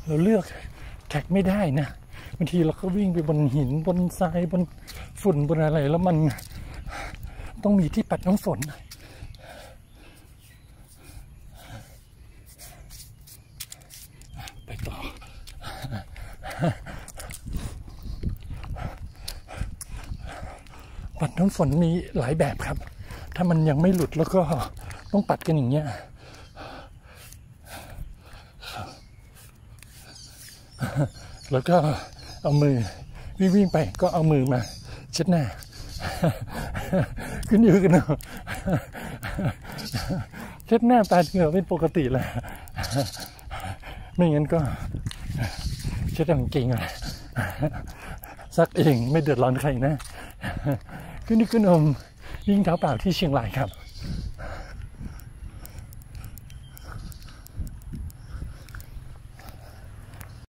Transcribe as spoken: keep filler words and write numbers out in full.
เราเลือกแท็กไม่ได้นะบางทีเราก็วิ่งไปบนหินบนทรายบนฝุ่นบนอะไรแล้วมันต้องมีที่ปัดน้ำฝนไปต่อปัดน้ำฝนมีหลายแบบครับถ้ามันยังไม่หลุดแล้วก็ต้องปัดกันอย่างเงี้ยแล้วก็เอามือวิ่งวิ่งไปก็เอามือมาเช็ดหน้าขึ้นยืดกันเนาะเช็ดหน้าปาดเหงื่อเป็นปกติแหละไม่งั้นก็เช็ดกางเกงอะไรซักเองไม่เดือดร้อนใครนะขึ้นนี่ขึ้นอมวิ่งเท้าเปล่าที่เชียงรายครับ